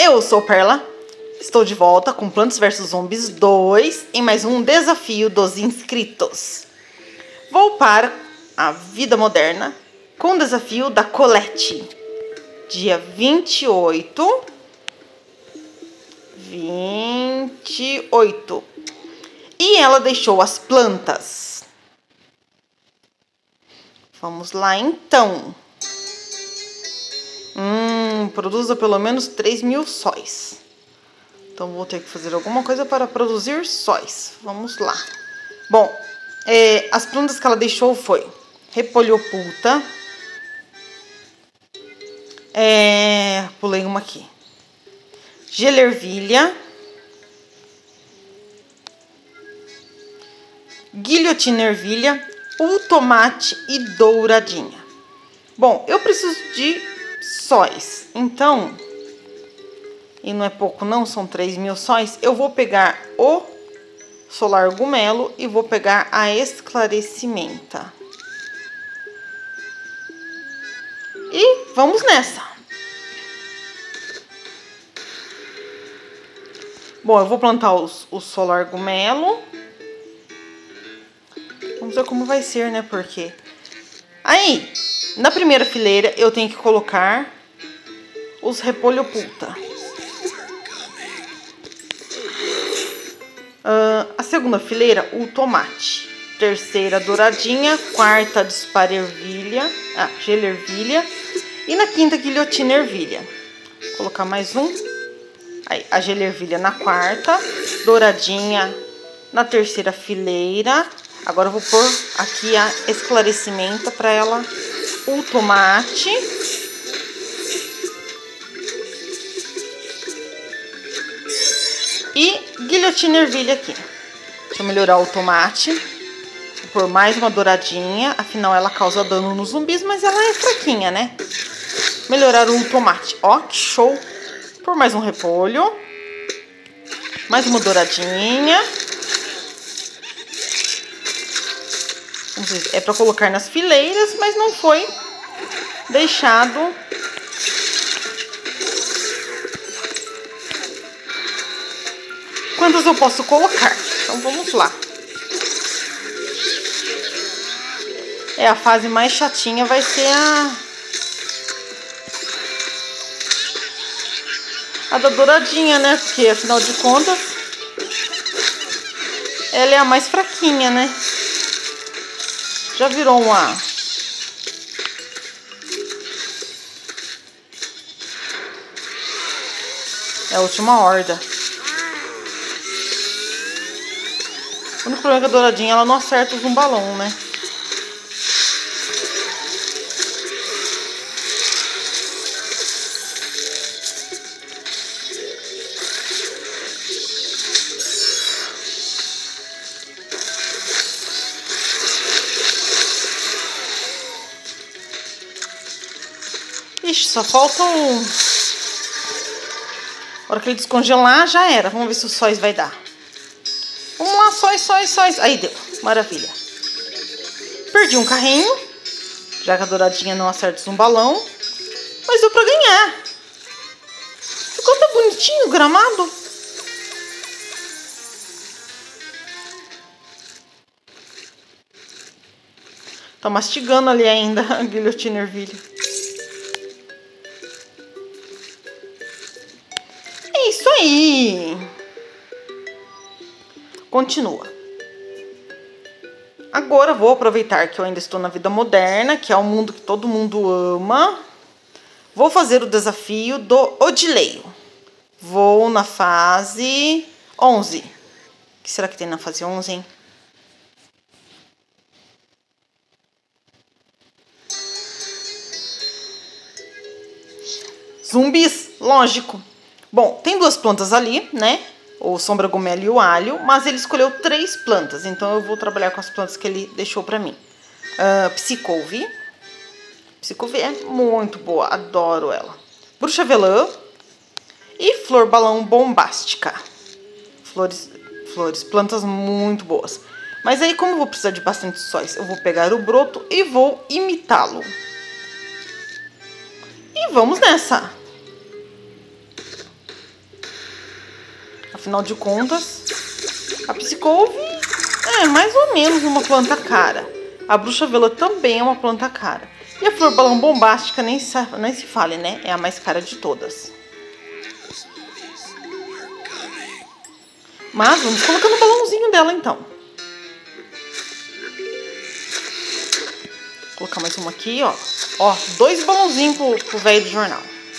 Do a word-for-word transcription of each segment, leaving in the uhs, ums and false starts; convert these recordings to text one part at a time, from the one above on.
Eu sou Perla, estou de volta com Plantas versus Zombies dois em mais um desafio dos inscritos. Vou para a vida moderna com o desafio da Colette. Dia vinte e oito. vinte e oito. E ela deixou as plantas. Vamos lá então. Hum, produza pelo menos três mil sóis. Então vou ter que fazer alguma coisa para produzir sóis. Vamos lá. Bom, é, as plantas que ela deixou foi repolho oculta. É, pulei uma aqui. Gelervilha. Guilhotina ervilha, o tomate e douradinha. Bom, eu preciso de sóis, então, e não é pouco não, são três mil sóis, eu vou pegar o solar gumelo e vou pegar a esclarecimenta. E vamos nessa. Bom, eu vou plantar os, o solar gumelo. Vamos ver como vai ser, né? Porque aí, na primeira fileira, eu tenho que colocar os repolho oculta. Uh, a segunda fileira, o tomate. Terceira, douradinha. Quarta, dispara ervilha. Ah, gelervilha. E na quinta, guilhotina ervilha. Vou colocar mais um. Aí, a gelervilha na quarta. Douradinha na terceira fileira. Agora eu vou pôr aqui a esclarecimento para ela, o tomate. E guilhotina ervilha aqui. Deixa eu melhorar o tomate. Vou pôr mais uma douradinha, afinal ela causa dano nos zumbis, mas ela é fraquinha, né? Melhorar o tomate. Ó, que show! Por mais um repolho. Mais uma douradinha. É para colocar nas fileiras, mas não foi deixado quantas eu posso colocar. Então vamos lá. É, a fase mais chatinha vai ser a a da douradinha, né? Porque afinal de contas ela é a mais fraquinha, né? Já virou uma... É a última horda. O único problema é que a douradinha ela não acerta os um balão, né? Ixi, só falta um... A hora que ele descongelar, já era. Vamos ver se os sóis vai dar. Vamos lá, sóis, sóis, sóis. Aí deu. Maravilha. Perdi um carrinho. Já que a douradinha não acerta um balão. Mas deu pra ganhar. Ficou tão bonitinho o gramado. Tá mastigando ali ainda a guilhotina ervilha. É isso aí. Continua. Agora vou aproveitar que eu ainda estou na vida moderna, que é o mundo que todo mundo ama. Vou fazer o desafio do Odileio. Vou na fase onze. O que será que tem na fase onze, hein? Zumbis, lógico. Bom, tem duas plantas ali, né? O sombra gumelo e o alho, mas ele escolheu três plantas, então eu vou trabalhar com as plantas que ele deixou pra mim. Uh, Psicouve. Psicouve é muito boa, adoro ela. Bruxa avelã e flor balão bombástica. Flores, flores, plantas muito boas. Mas aí, como eu vou precisar de bastante sóis, eu vou pegar o broto e vou imitá-lo. E vamos nessa! Afinal de contas, a Psychove é mais ou menos uma planta cara. A Bruxa Vela também é uma planta cara. E a Flor Balão Bombástica nem se, nem se fale, né? É a mais cara de todas. Mas vamos colocando o balãozinho dela então. Vou colocar mais uma aqui, ó. Ó, dois balãozinhos pro, pro velho do jornal.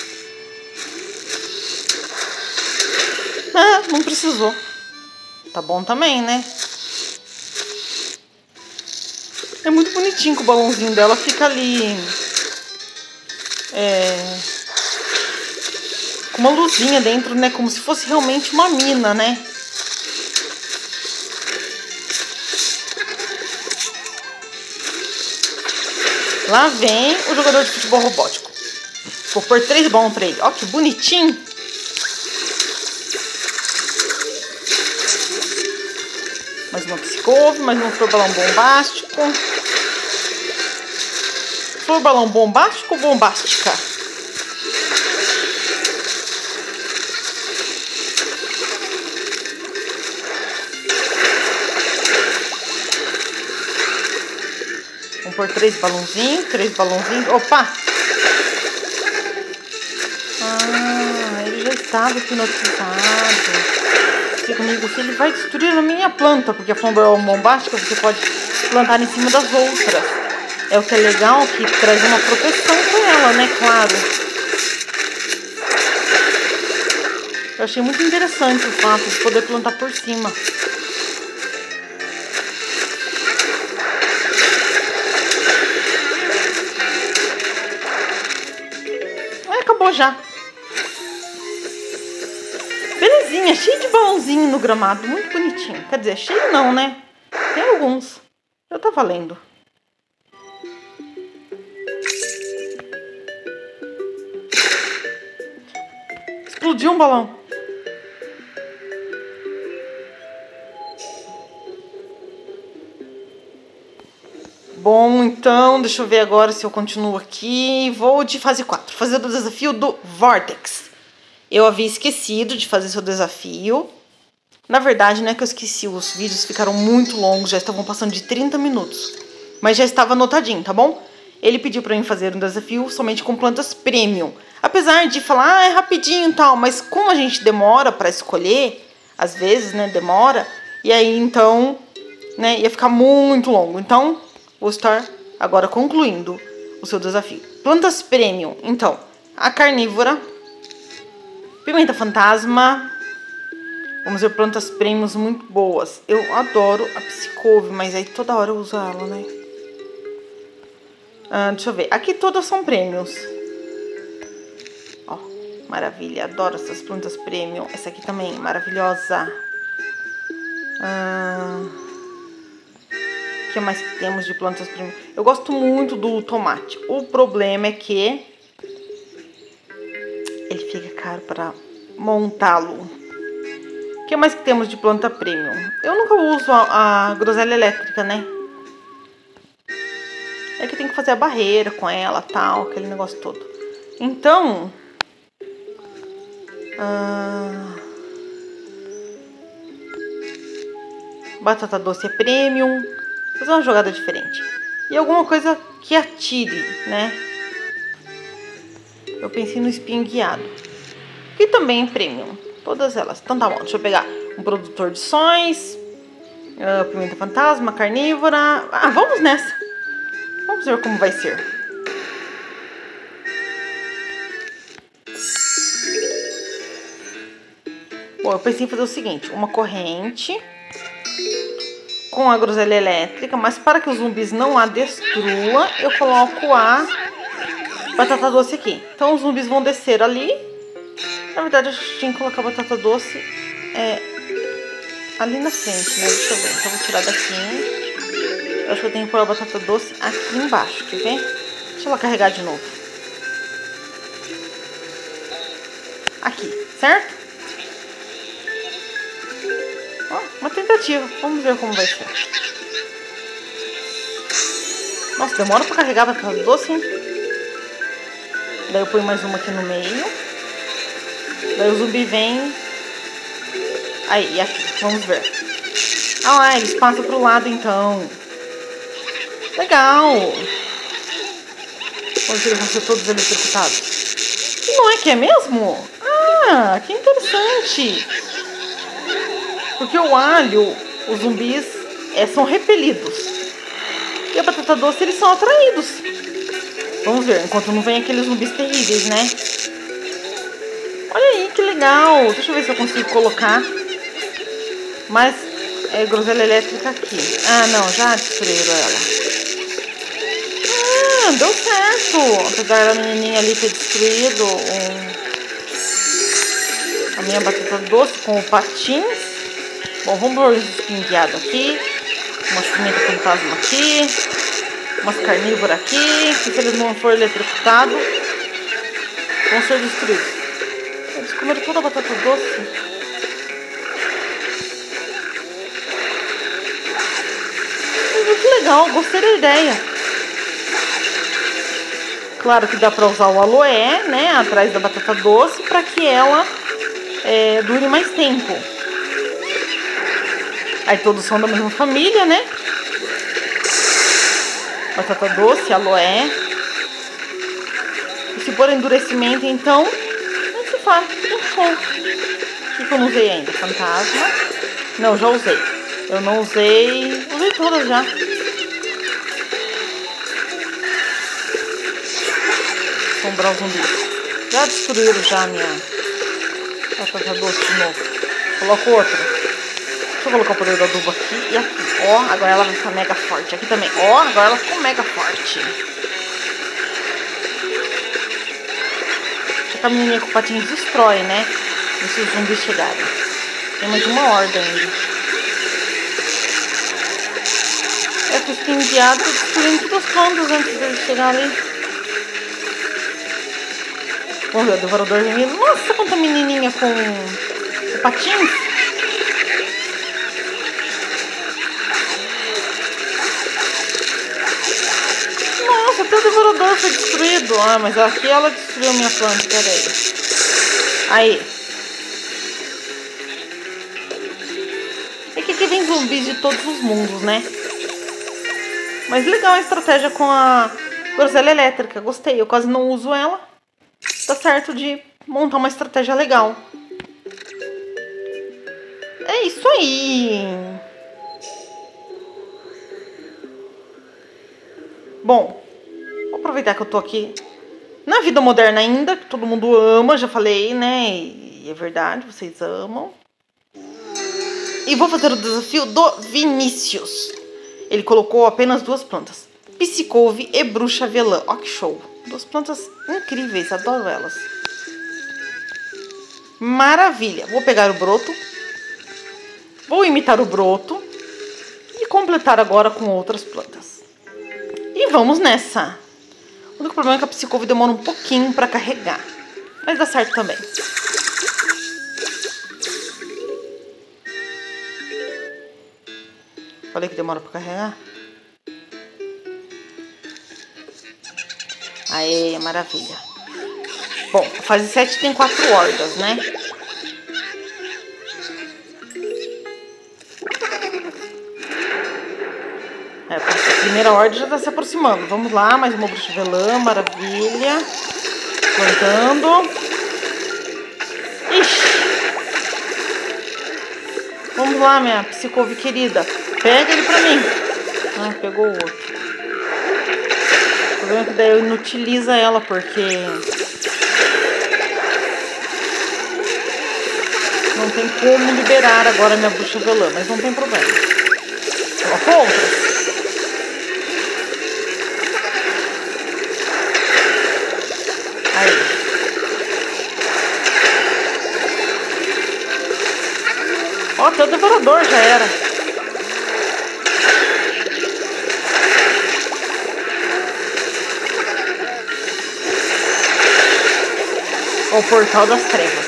Ah, não precisou. Tá bom também, né? É muito bonitinho que o balãozinho dela fica ali. É, com uma luzinha dentro, né? Como se fosse realmente uma mina, né? Lá vem o jogador de futebol robótico. Vou pôr três balões pra ele. Ó, que bonitinho. Mais uma Psychove, mais um Flor Balão Bombástico. Flor Balão Bombástico ou Bombástica? Vamos pôr três balãozinhos, três balãozinhos. Opa! Ah, ele já estava hipnotizado. Comigo, se ele vai destruir a minha planta, porque a Flor Balão Bombástica você pode plantar em cima das outras. É o que é legal, que traz uma proteção pra ela, né? Claro. Eu achei muito interessante o fato de poder plantar por cima. Ah, acabou já. Belezinha, cheio de balãozinho no gramado, muito bonitinho. Quer dizer, cheio não, né? Tem alguns. Já tá valendo. Explodiu um balão. Bom, então, deixa eu ver agora se eu continuo aqui. Vou de fase quatro, fazer o desafio do Vortex. Eu havia esquecido de fazer seu desafio. Na verdade, não é que eu esqueci, os vídeos ficaram muito longos, já estavam passando de trinta minutos. Mas já estava anotadinho, tá bom? Ele pediu pra mim fazer um desafio somente com plantas premium. Apesar de falar, ah, é rapidinho e tal, mas como a gente demora pra escolher, às vezes, né, demora, e aí então, né, ia ficar muito longo. Então, vou estar agora concluindo o seu desafio. Plantas premium, então, a carnívora, pimenta fantasma. Vamos ver plantas premiums muito boas. Eu adoro a Psychove, mas aí toda hora eu uso ela, né? Ah, deixa eu ver. Aqui todas são premiums. Ó, maravilha. Adoro essas plantas premium. Essa aqui também, maravilhosa. Ah, o que mais que temos de plantas premium? Eu gosto muito do tomate. O problema é que ele fica caro para montá-lo. O que mais que temos de planta premium? Eu nunca uso a, a groselha elétrica, né? É que tem que fazer a barreira com ela, tal, aquele negócio todo. Então... Ah, batata doce é premium. Vou fazer uma jogada diferente. E alguma coisa que atire, né? Eu pensei no espinho guiado, que também é premium. Todas elas. Então tá bom, deixa eu pegar um produtor de sons, uh, pimenta fantasma, carnívora. Ah, vamos nessa. Vamos ver como vai ser. Bom, eu pensei em fazer o seguinte, uma corrente com a groselha elétrica, mas para que os zumbis não a destrua, eu coloco a batata doce aqui. Então os zumbis vão descer ali. Na verdade, eu tinha que colocar a batata doce é, ali na frente, né? Deixa eu ver. Então, eu vou tirar daqui. Eu acho que eu tenho que pôr a batata doce aqui embaixo, quer ver? Deixa ela carregar de novo. Aqui, certo? Ó, uma tentativa. Vamos ver como vai ser. Nossa, demora pra carregar a batata doce, hein? Daí eu ponho mais uma aqui no meio. Daí o zumbi vem Aí, e aqui, vamos ver. Ah, eles passam pro lado então. Legal. Vamos ver, vão ser todos eletrocutados. Não é que é mesmo? Ah, que interessante. Porque o alho, os zumbis, é, são repelidos. E a batata doce, eles são atraídos. Vamos ver, enquanto não vem aqueles zumbis terríveis, né? Olha aí, que legal. Deixa eu ver se eu consigo colocar mais é, groselha elétrica aqui. Ah, não, já destruíram ela. Ah, deu certo. Apesar da menininha ali ter destruído um, a minha batata doce com o patins. Bom, vamos pôr os espingueados aqui. Umas pimentas fantasma aqui. Umas carnívoras aqui. Que se eles não forem eletrocutados, vão ser destruídos. Eles comeram toda a batata doce. Muito legal, gostei da ideia. Claro que dá pra usar o aloé, né, atrás da batata doce, para que ela é, dure mais tempo. Aí todos são da mesma família, né? Batata doce, aloé. E se for endurecimento, então, não se faz, fica um show. O que eu não usei ainda? Fantasma. Não, já usei. Eu não usei... Usei todas já. Sombrar os zumbis. Já destruíram já a minha batata doce de novo. Coloco outra. Deixa eu colocar o poder do adubo aqui e aqui. Ó, agora ela vai ficar mega forte. Aqui também. Ó, agora ela ficou mega forte. Só que a menininha com patins destrói, né? Se os zumbis chegarem. Tem mais uma horda ainda. É que os pingueados destruindo todas as plantas antes deles chegarem ali. Vamos ver, o devorador de milho. Nossa, quanta menininha com o patins. Nossa, até o devorador foi destruído. Ah, mas aqui ela destruiu minha planta, peraí. Aí. É que aqui vem zumbis de todos os mundos, né? Mas legal a estratégia com a groselha elétrica. Gostei, eu quase não uso ela. Dá certo de montar uma estratégia legal. É isso aí. Bom, vou aproveitar que eu tô aqui na vida moderna ainda, que todo mundo ama, já falei, né? E é verdade, vocês amam. E vou fazer o desafio do Vinícius. Ele colocou apenas duas plantas. Psicouve e bruxa avelã. Ó que show. Duas plantas incríveis, adoro elas. Maravilha. Vou pegar o broto. Vou imitar o broto. E completar agora com outras plantas. E vamos nessa. O único problema é que a psicouve demora um pouquinho para carregar. Mas dá certo também. Falei que demora para carregar? Aê, maravilha. Bom, a fase sete tem quatro hordas, né? É, a primeira horda já tá se aproximando. Vamos lá, mais uma bruxa avelã, maravilha. Plantando. Ixi. Vamos lá, minha psicouve querida. Pega ele pra mim. Ah, pegou o outro. O problema é que daí eu inutiliza ela, porque não tem como liberar agora a minha bruxa avelã, mas não tem problema. Coloco outras. Aí. Ó, até o devorador já era. O portal das trevas.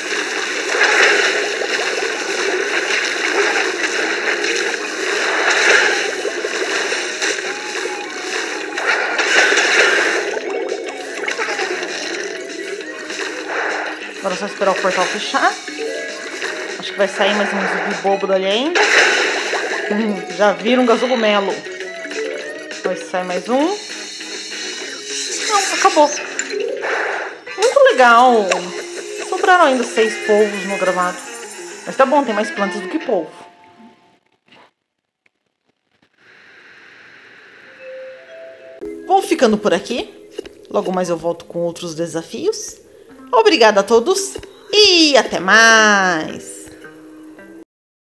Agora é só esperar o portal fechar. Acho que vai sair mais um zumbi bobo dali ainda. Hum, já viram um gasogumelo. Vai sair mais um. Não, acabou. Muito legal. Sobraram ainda seis polvos no gramado. Mas tá bom, tem mais plantas do que polvo. Vou ficando por aqui. Logo mais eu volto com outros desafios. Obrigada a todos e até mais!